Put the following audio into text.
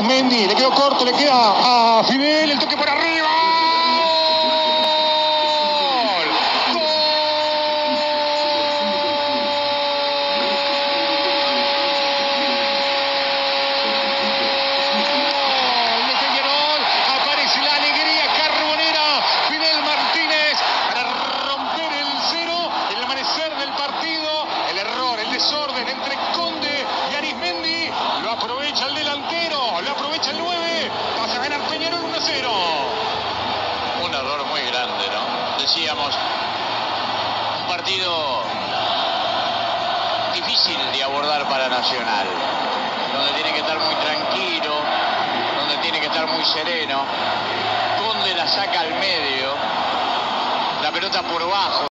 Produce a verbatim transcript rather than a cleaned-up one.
Arismendi, le quedó corto, le queda a Fidel, el toque por arriba. Desorden entre Conde y Arismendi, lo aprovecha el delantero, lo aprovecha el nueve, vas a ganar Peñarol uno a cero. Un error muy grande, ¿no? Decíamos, un partido difícil de abordar para Nacional, donde tiene que estar muy tranquilo, donde tiene que estar muy sereno. Conde la saca al medio, la pelota por bajo.